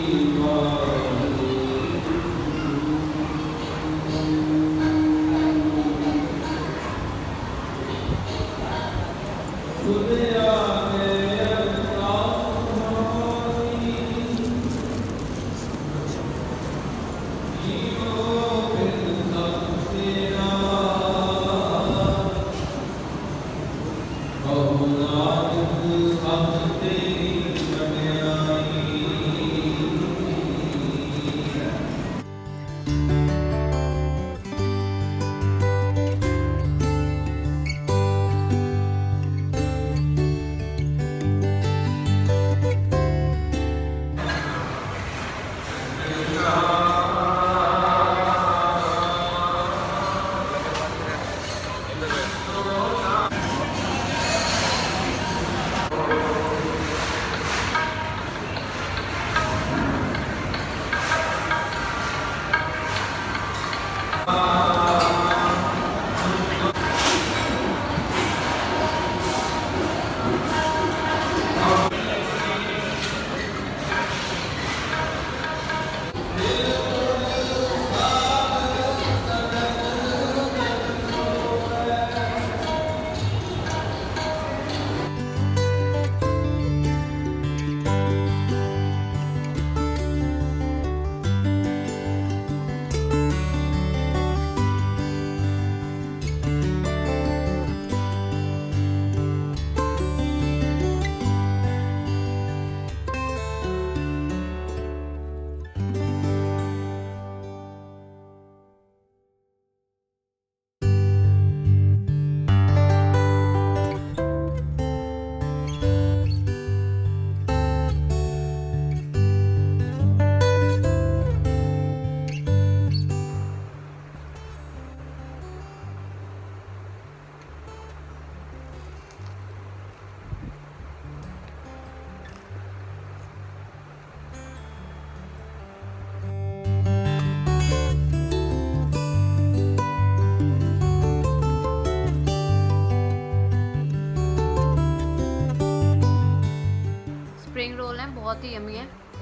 Spring roll है, बहुत ही yummy है।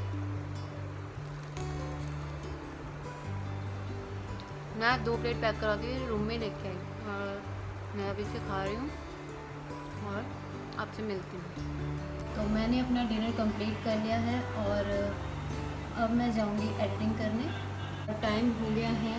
मैं 2 प्लेट पैक करा के रूम में लेके आई और मैं अभी से खा रही हूँ और आपसे मिलती हूँ। तो मैंने अपना डिनर कंप्लीट कर लिया है और अब मैं जाऊँगी एडिटिंग करने। टाइम हो गया है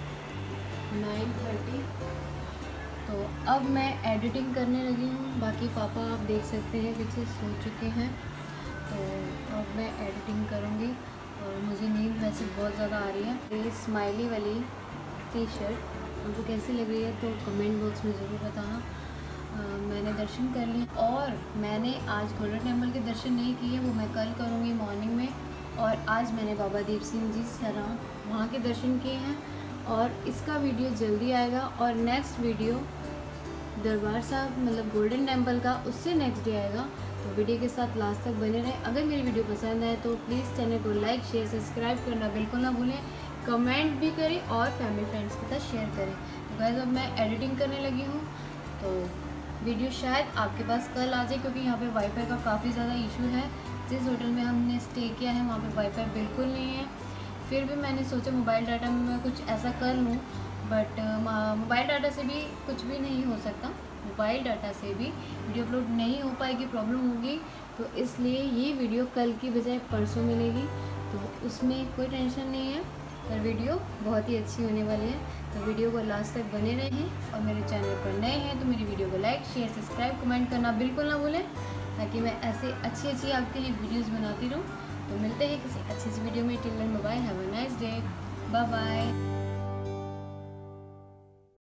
9:30। तो अब मैं एडिटिंग करने लगी हूँ। बाकी पापा आप देख सकते हैं पीछे सो चुके हैं। तो अब मैं एडिटिंग करूँगी और मुझे नींद वैसे बहुत ज़्यादा आ रही है। ये स्माइली वाली टी शर्ट मुझे कैसी लग रही है तो कमेंट बॉक्स में ज़रूर बताना। मैंने दर्शन कर लिए और मैंने आज गोल्डन टेम्पल के दर्शन नहीं किए, वो मैं कल करूँगी मॉर्निंग में। और आज मैंने बाबा दीप सिंह जी सरा वहाँ के दर्शन किए हैं और इसका वीडियो जल्दी आएगा। और नेक्स्ट वीडियो दरबार साहब मतलब गोल्डन टेम्पल का, उससे नेक्स्ट डे आएगा। तो वीडियो के साथ लास्ट तक बने रहें। अगर मेरी वीडियो पसंद आए तो प्लीज़ चैनल को लाइक शेयर सब्सक्राइब करना बिल्कुल ना भूलें। कमेंट भी करें और फैमिली फ्रेंड्स के साथ शेयर करें। तो गाइस अब मैं एडिटिंग करने लगी हूँ तो वीडियो शायद आपके पास कल आ जाए, क्योंकि यहाँ पे वाईफाई का काफ़ी ज़्यादा इशू है। जिस होटल में हमने स्टे किया है वहाँ पे वाईफाई बिल्कुल नहीं है। फिर भी मैंने सोचा मोबाइल डाटा में मैं कुछ ऐसा कर लूँ, बट मोबाइल डाटा से भी कुछ भी नहीं हो सकता। मोबाइल डाटा से भी वीडियो अपलोड नहीं हो पाएगी, प्रॉब्लम होगी। तो इसलिए ये वीडियो कल की बजाय परसों मिलेगी, तो उसमें कोई टेंशन नहीं है। पर वीडियो बहुत ही अच्छी होने वाली है। तो वीडियो को लास्ट तक बने रहें और मेरे चैनल पर नए हैं तो मेरी वीडियो को लाइक शेयर सब्सक्राइब कमेंट करना बिल्कुल ना भूलें, ताकि मैं ऐसे अच्छी आपके लिए वीडियोज़ बनाती रहूँ। तो मिलते हैं किसी अच्छी सी वीडियो में। Till then bye bye, have a nice day, bye bye.